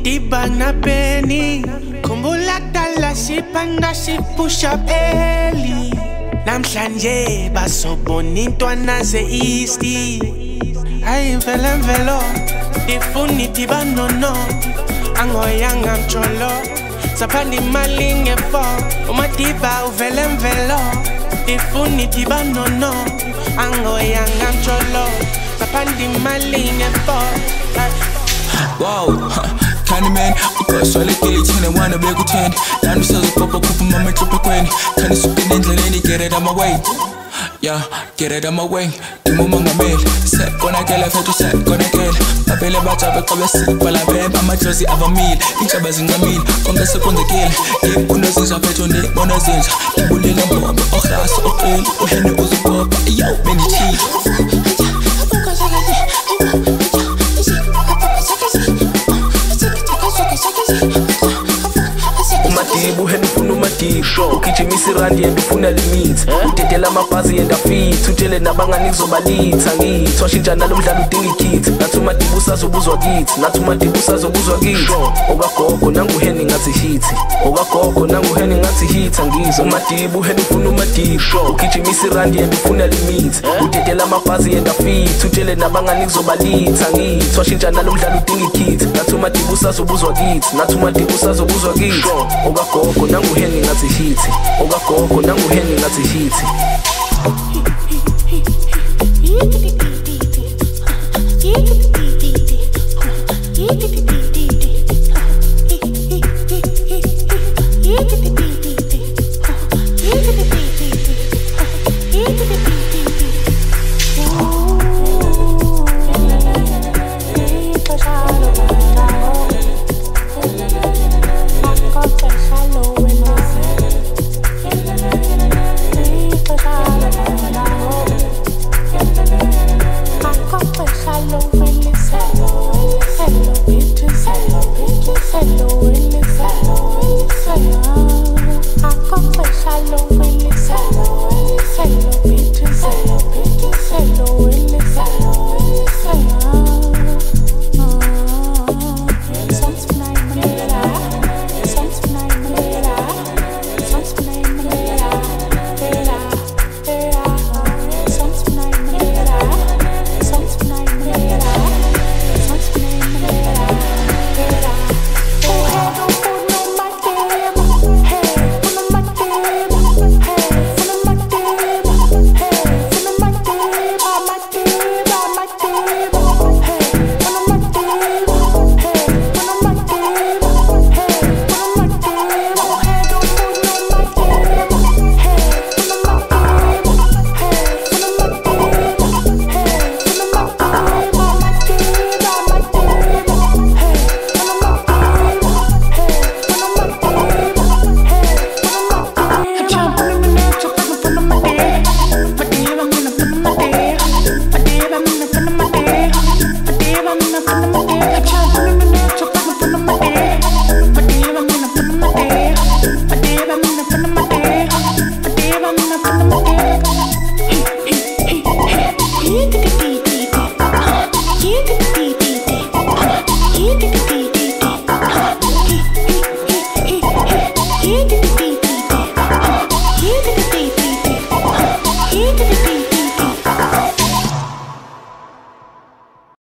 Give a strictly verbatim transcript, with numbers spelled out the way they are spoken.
tiba na peni khumbula kudala siphanda sipusha early namhlanje basobona intwana ze-east hayi imvelo mvelo ifuni tiba nono angoyanga mjolo saphanda imali ngefo uma tiba uvele mvelo ifuni tiba nono angoyanga mjolo saphanda imali ngefo. Wow, Candy man, because I like it, and I wanna be good ten. Now this is a pop up of my triple queen. Can you speak in the get it on my way? Yeah, get it on my way. The moment I'm made, set gonna get like I just said, gonna get. I feel about to have a sick, but I bet I'm a jersey of a meal. Each of us in the meal, from the second the kill. If one of these are better than one of these, the bullying and bomb, or that's okay. Or Henry was a pop, yo, many cheese. Umatibu henifuna umatibu ukijimisa irandi yendifuna limit udedela amabhazi yendafit utshele nabangani kuzobalitha ngithi washintsha nalo mdlalo udinga ikit nathi umatibu usazobuzwa kithi nathi umatibu usazobuzwa kithi okagogo nanguheni ngathi hithi okagogo nanguheni ngathi hithi angizwa umatibu henifuna umatibu ukijimisa irandi yendifuna limit udedela amabhazi yendafit utshele nabangani kuzobalitha ngithi washintsha nalo mdlalo udinga ikit nathi umatibu usazobuzwa kithi nathi umatibu usazobuzwa kithi okagogo nanguheni ngathi hithi okagogo nanguheni ngathi hithi